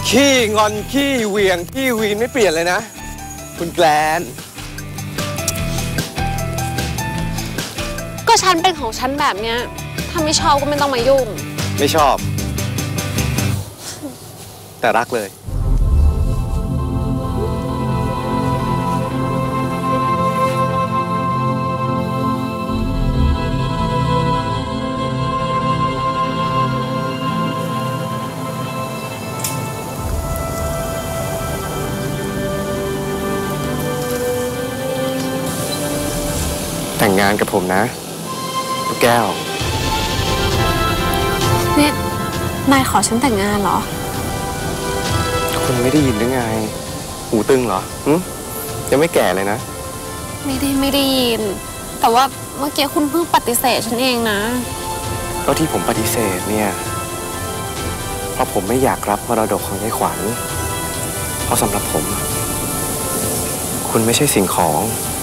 ขี้งอนขี้เหวี่ยงขี้วีนไม่เปลี่ยนเลยนะคุณแกลนก็ฉันเป็นของฉันแบบเนี้ยถ้าไม่ชอบก็ไม่ต้องมายุ่งไม่ชอบแต่รักเลยแต่งงานกับผมนะลูกแก้วเนี่ยนายขอฉันแต่งงานเหรอคุณไม่ได้ยินหรือไงหูตึงเหรอยังไม่แก่เลยนะไม่ได้ยินแต่ว่าเมื่อกี้คุณเพิ่งปฏิเสธฉันเองนะก็ที่ผมปฏิเสธเนี่ยเพราะผมไม่อยากรับมรดกของยายขวัญเพราะสำหรับผมคุณไม่ใช่สิ่งของ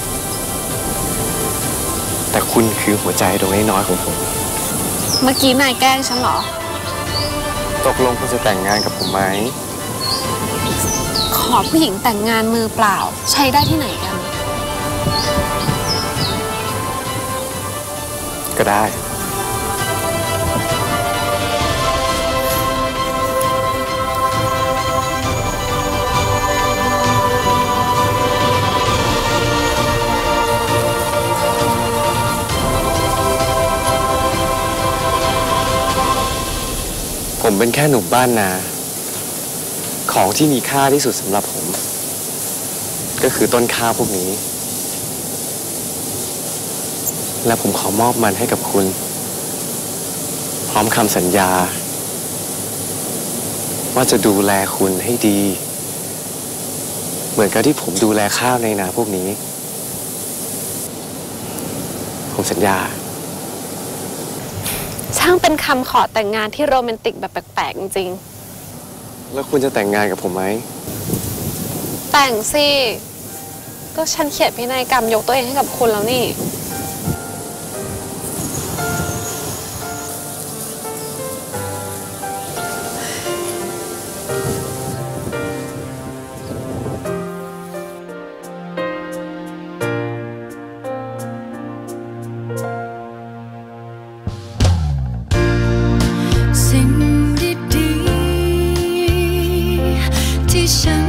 แต่คุณคือหัวใจดวงน้อยๆของผมเมื่อกี้นายแกล้งฉันเหรอตกลงคุณจะแต่งงานกับผมไหมขอผู้หญิงแต่งงานมือเปล่าใช้ได้ที่ไหนกันก็ได้ผมเป็นแค่หนุ่มบ้านนาของที่มีค่าที่สุดสำหรับผมก็คือต้นข้าวพวกนี้และผมขอมอบมันให้กับคุณพร้อมคำสัญญาว่าจะดูแลคุณให้ดีเหมือนกับที่ผมดูแลข้าวในนาพวกนี้ผมสัญญาช่างเป็นคำขอแต่งงานที่โรแมนติกแบบแปลกๆจริงๆแล้วคุณจะแต่งงานกับผมไหมแต่งสิก็ฉันเขียนพินัยกรรมยกตัวเองให้กับคุณแล้วนี่สิ่งดีๆที่ฉัน